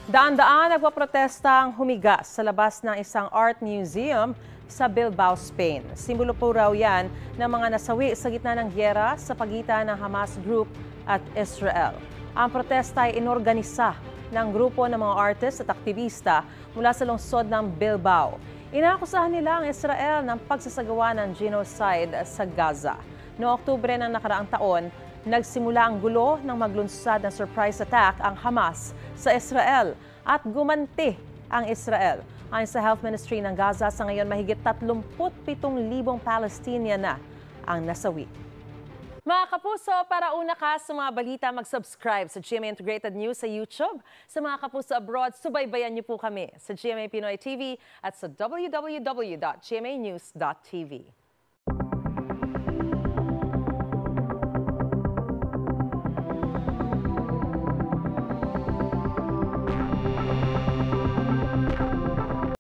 Daan-daang nagpaprotesta ang humiga sa labas ng isang art museum sa Bilbao, Spain. Simbolo po raw yan ng mga nasawi sa gitna ng gyera sa pagitan ng Hamas group at Israel. Ang protesta ay inorganisa ng grupo ng mga artist at aktivista mula sa lungsod ng Bilbao. Inakusahan nila ang Israel ng pagsasagawa ng genocide sa Gaza. Noong Oktubre ng nakaraang taon, nagsimula ang gulo ng maglunsad ng surprise attack ang Hamas sa Israel at gumanti ang Israel. Ayon sa Health Ministry ng Gaza, sa ngayon mahigit 37,000 Palestinian na ang nasawi. Mga kapuso, para una ka sa mga balita, mag-subscribe sa GMA Integrated News sa YouTube. Sa mga kapuso abroad, subaybayan niyo po kami sa GMA Pinoy TV at sa www.gmanews.tv.